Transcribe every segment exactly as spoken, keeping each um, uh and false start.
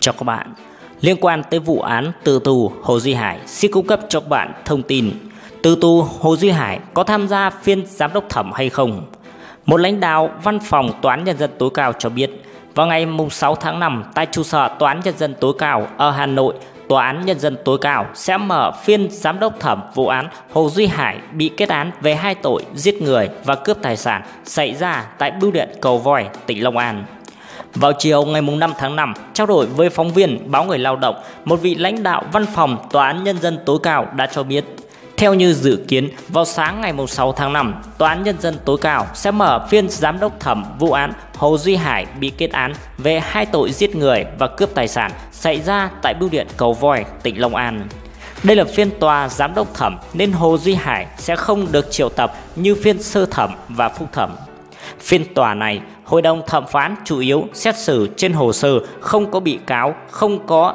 cho các bạn. Liên quan tới vụ án tử tù Hồ Duy Hải, xin cung cấp cho các bạn thông tin tử tù Hồ Duy Hải có tham gia phiên giám đốc thẩm hay không. Một lãnh đạo văn phòng Tòa án Nhân dân tối cao cho biết, vào ngày sáu tháng năm tại trụ sở Tòa án Nhân dân tối cao ở Hà Nội, Tòa án Nhân dân tối cao sẽ mở phiên giám đốc thẩm vụ án Hồ Duy Hải bị kết án về hai tội giết người và cướp tài sản xảy ra tại bưu điện Cầu Voi, tỉnh Long An. Vào chiều ngày năm tháng năm, trao đổi với phóng viên báo Người Lao động, một vị lãnh đạo văn phòng Tòa án Nhân dân tối cao đã cho biết, theo như dự kiến, vào sáng ngày sáu tháng năm, Tòa án Nhân dân tối cao sẽ mở phiên giám đốc thẩm vụ án Hồ Duy Hải bị kết án về hai tội giết người và cướp tài sản xảy ra tại bưu điện Cầu Voi, tỉnh Long An. Đây là phiên tòa giám đốc thẩm nên Hồ Duy Hải sẽ không được triệu tập như phiên sơ thẩm và phúc thẩm. Phiên tòa này, hội đồng thẩm phán chủ yếu xét xử trên hồ sơ, không có bị cáo, không có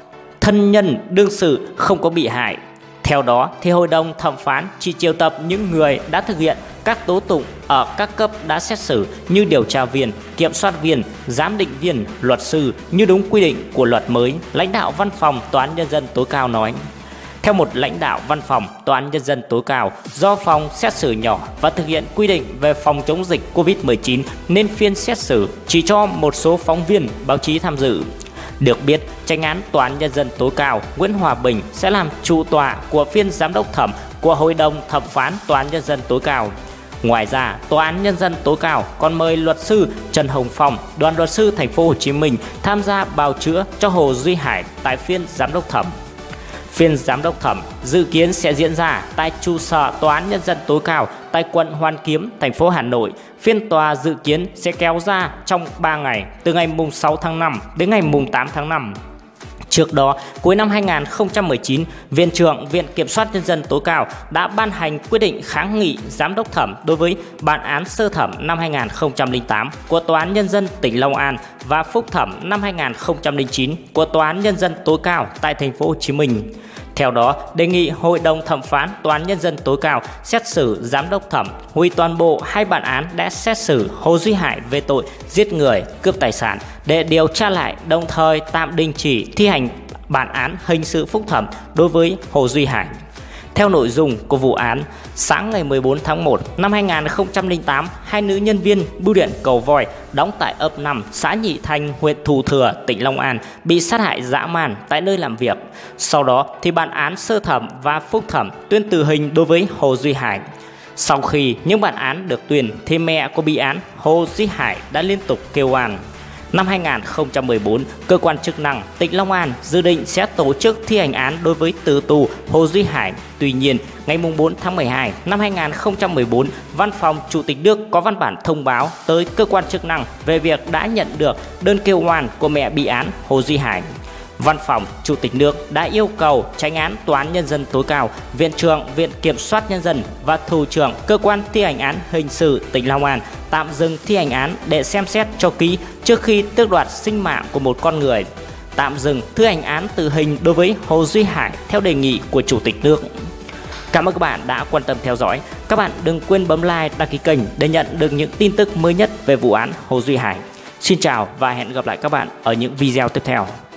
thân nhân đương sự, không có bị hại. Theo đó, thì hội đồng thẩm phán chỉ triệu tập những người đã thực hiện các tố tụng ở các cấp đã xét xử như điều tra viên, kiểm soát viên, giám định viên, luật sư như đúng quy định của luật mới, lãnh đạo văn phòng Tòa án Nhân dân tối cao nói. Theo một lãnh đạo văn phòng Tòa án Nhân dân tối cao, do phòng xét xử nhỏ và thực hiện quy định về phòng chống dịch Covid mười chín nên phiên xét xử chỉ cho một số phóng viên báo chí tham dự. Được biết, Chánh án Tòa án Nhân dân tối cao Nguyễn Hòa Bình sẽ làm chủ tọa của phiên giám đốc thẩm của Hội đồng thẩm phán Tòa án Nhân dân tối cao. Ngoài ra, Tòa án Nhân dân tối cao còn mời luật sư Trần Hồng Phong, đoàn luật sư Thành phố Hồ Chí Minh tham gia bào chữa cho Hồ Duy Hải tại phiên giám đốc thẩm. Phiên giám đốc thẩm dự kiến sẽ diễn ra tại trụ sở Tòa án Nhân dân tối cao tại quận Hoàn Kiếm, thành phố Hà Nội. Phiên tòa dự kiến sẽ kéo ra trong ba ngày, từ ngày sáu tháng năm đến ngày tám tháng năm. Trước đó, cuối năm hai nghìn không trăm mười chín, Viện trưởng Viện Kiểm soát Nhân dân tối cao đã ban hành quyết định kháng nghị giám đốc thẩm đối với bản án sơ thẩm năm hai nghìn không trăm lẻ tám của Tòa án Nhân dân tỉnh Long An và phúc thẩm năm hai nghìn không trăm lẻ chín của Tòa án Nhân dân tối cao tại thành phố Hồ Chí Minh. Theo đó, đề nghị Hội đồng thẩm phán Tòa án Nhân dân tối cao xét xử giám đốc thẩm hủy toàn bộ hai bản án đã xét xử Hồ Duy Hải về tội giết người, cướp tài sản để điều tra lại, đồng thời tạm đình chỉ thi hành bản án hình sự phúc thẩm đối với Hồ Duy Hải. Theo nội dung của vụ án, sáng ngày mười bốn tháng một năm hai nghìn không trăm lẻ tám, hai nữ nhân viên bưu điện Cầu Voi đóng tại ấp năm, xã Nhị Thanh, huyện Thủ Thừa, tỉnh Long An bị sát hại dã man tại nơi làm việc. Sau đó thì bản án sơ thẩm và phúc thẩm tuyên tử hình đối với Hồ Duy Hải. Sau khi những bản án được tuyên thì mẹ của bị án Hồ Duy Hải đã liên tục kêu oan. Năm hai nghìn không trăm mười bốn, cơ quan chức năng tỉnh Long An dự định sẽ tổ chức thi hành án đối với tử tù Hồ Duy Hải. Tuy nhiên, ngày bốn tháng mười hai năm hai nghìn không trăm mười bốn, Văn phòng Chủ tịch nước có văn bản thông báo tới cơ quan chức năng về việc đã nhận được đơn kêu oan của mẹ bị án Hồ Duy Hải. Văn phòng Chủ tịch nước đã yêu cầu Chánh án Tòa án Nhân dân tối cao, Viện trưởng Viện Kiểm soát Nhân dân và Thủ trưởng Cơ quan thi hành án hình sự tỉnh Long An tạm dừng thi hành án để xem xét cho kỹ trước khi tước đoạt sinh mạng của một con người. Tạm dừng thi hành án tử hình đối với Hồ Duy Hải theo đề nghị của Chủ tịch nước. Cảm ơn các bạn đã quan tâm theo dõi. Các bạn đừng quên bấm like, đăng ký kênh để nhận được những tin tức mới nhất về vụ án Hồ Duy Hải. Xin chào và hẹn gặp lại các bạn ở những video tiếp theo.